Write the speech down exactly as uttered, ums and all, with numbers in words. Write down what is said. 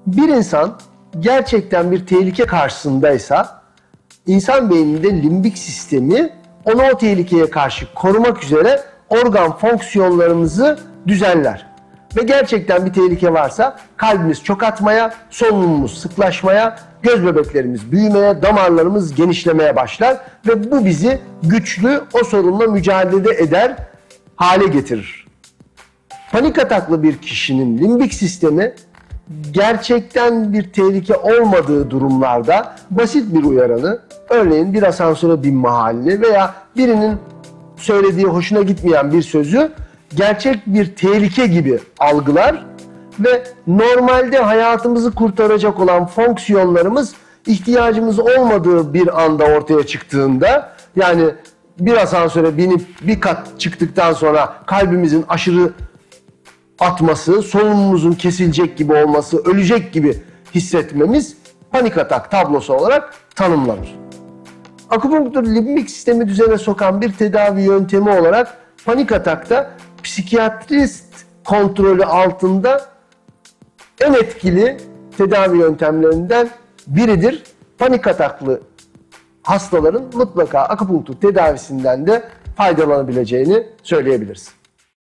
Bir insan gerçekten bir tehlike karşısındaysa insan beyninde limbik sistemi onu o tehlikeye karşı korumak üzere organ fonksiyonlarımızı düzenler. Ve gerçekten bir tehlike varsa kalbimiz çok atmaya, solunumumuz sıklaşmaya, göz bebeklerimiz büyümeye, damarlarımız genişlemeye başlar ve bu bizi güçlü, o sorunla mücadele eder hale getirir. Panik ataklı bir kişinin limbik sistemi gerçekten bir tehlike olmadığı durumlarda basit bir uyaranı, örneğin bir asansöre binme halini veya birinin söylediği hoşuna gitmeyen bir sözü gerçek bir tehlike gibi algılar ve normalde hayatımızı kurtaracak olan fonksiyonlarımız ihtiyacımız olmadığı bir anda ortaya çıktığında, yani bir asansöre binip bir kat çıktıktan sonra kalbimizin aşırı atması, solunumumuzun kesilecek gibi olması, ölecek gibi hissetmemiz panik atak tablosu olarak tanımlanır. Akupunktur limbik sistemi düzene sokan bir tedavi yöntemi olarak panik atakta psikiyatrist kontrolü altında en etkili tedavi yöntemlerinden biridir. Panik ataklı hastaların mutlaka akupunktur tedavisinden de faydalanabileceğini söyleyebiliriz.